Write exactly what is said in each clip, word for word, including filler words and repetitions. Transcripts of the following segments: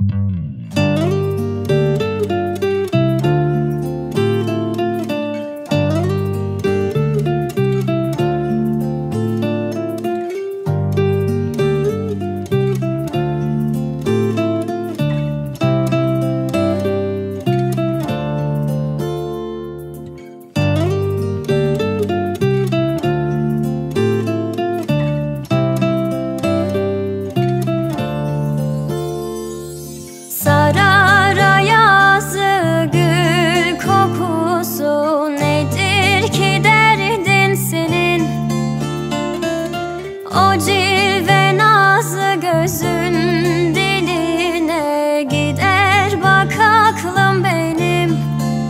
O cilve nazlı gözün diline gider bak aklım benim.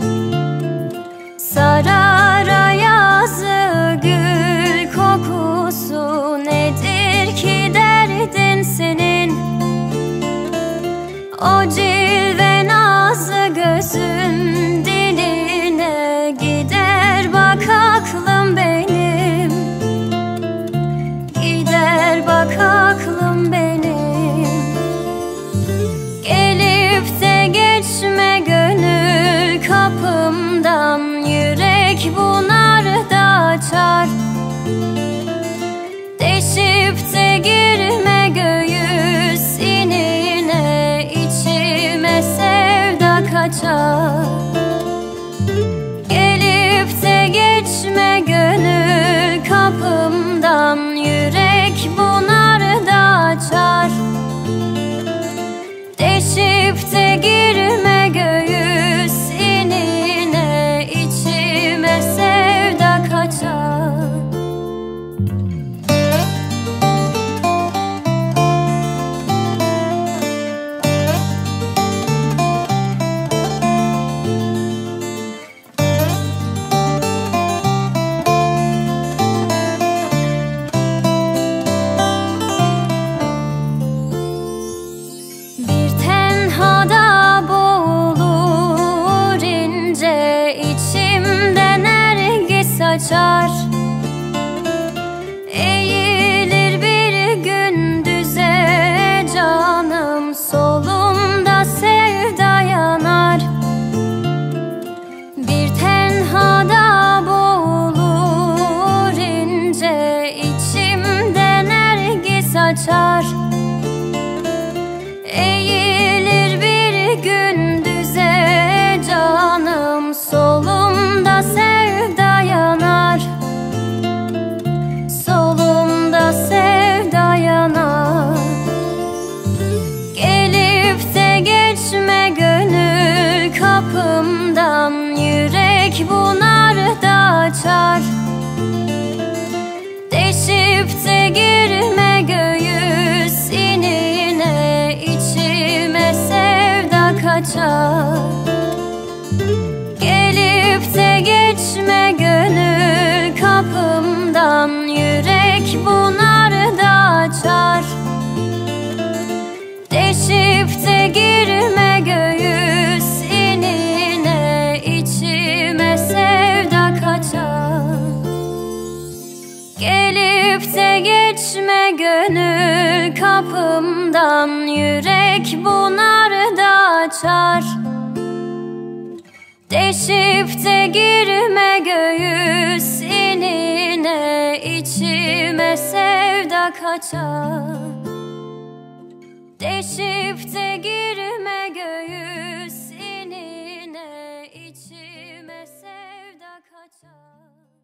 Sarar ayazı gül kokusu nedir ki derdin senin? O cilve nazlı gözün diline gider bak aklım benim. Gider bak aklım benim. Gelip de geçme gönül kapımdan, yürek bunar da açar. Deşip de girme göğüs inine, içime sevda kaçar. Gelip de geçme gönül kapımdan, yürek bunar da açar. Deşip de girme göğüs inine, içime sevda kaçar. Açar. Eğilir bir gündüze canım, solumda sevda yanar. Bir tenhada boğulur ince, içimde nergis açar. Eğilir bir gündüze canım, solumda sevda yanar. Solumda sevda yanar. Gelip de geçme gönül kapımdan, yürek bunar da açar. Deşip de girme göğüs inine, içime sevda kaçar. Gelip de geçme gönül kapımdan, yürek bunar da açar. Deşip de girme göğüs inine, içime sevda kaçar. Gelip de geçme gönül kapımdan, yürek bunar da açar. Deşip de girme göğüs inine, içime sevda kaçar. Deşip de girme göğüs inine, içime sevda kaçar.